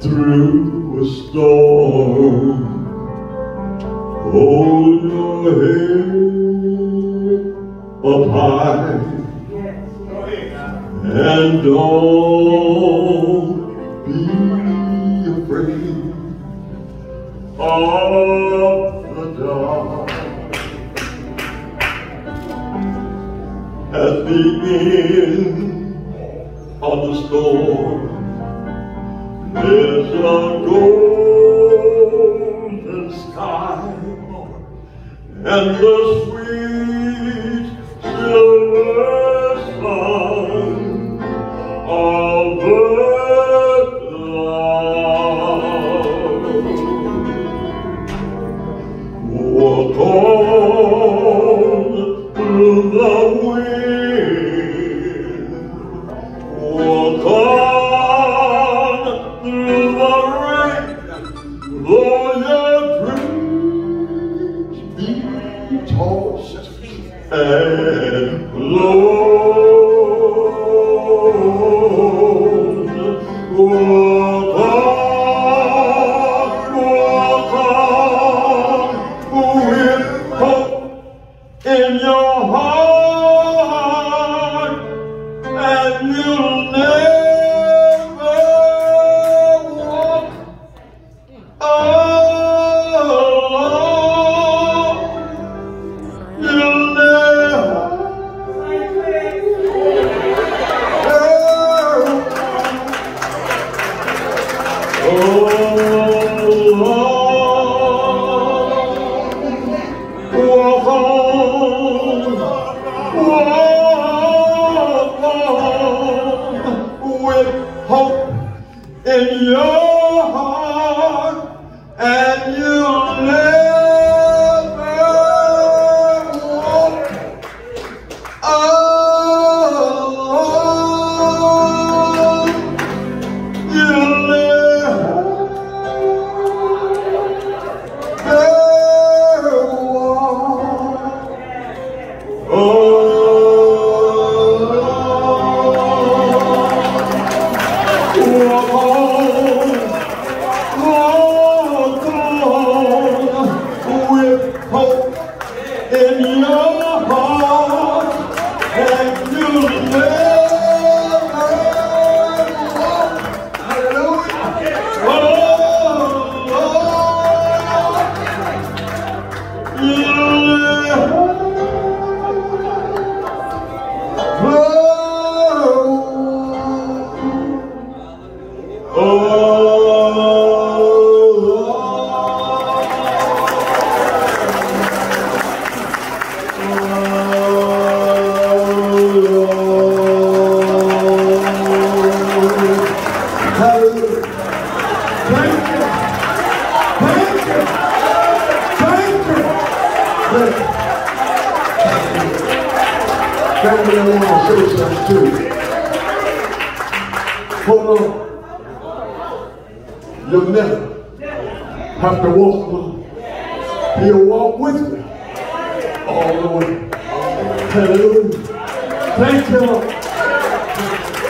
through a storm. Hold your head up high and don't be afraid of the dark. At the end of the storm, there's a golden sky and the sweet silver sun of earth's love. Walk on through the wind, walk on through the rain, though your dreams be tossed and blown. Walk on with hope in your heart, and you'll never walk alone. You'll never walk on with hope in your heart, and you'll never walk alone. You'll never walk. Walk on with hope in your heart, and you'll never walk. Hallelujah. You'll never Family, I want to say something too. Hold on. You'll never have to walk alone. He'll walk with you all the way. Hallelujah. Thank you, Lord.